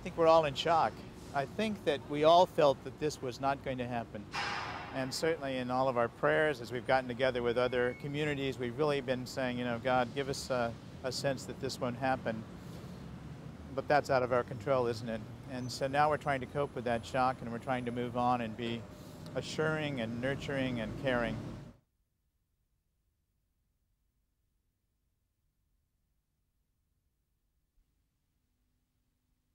think we're all in shock. I think that we all felt that this was not going to happen. And certainly in all of our prayers, as we've gotten together with other communities, we've really been saying, you know, God, give us a sense that this won't happen. But that's out of our control, isn't it? And so now we're trying to cope with that shock, and we're trying to move on and be assuring and nurturing and caring.